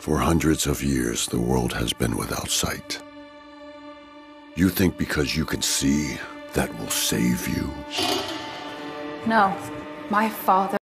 For hundreds of years, the world has been without sight. You think because you can see, that will save you? No, my father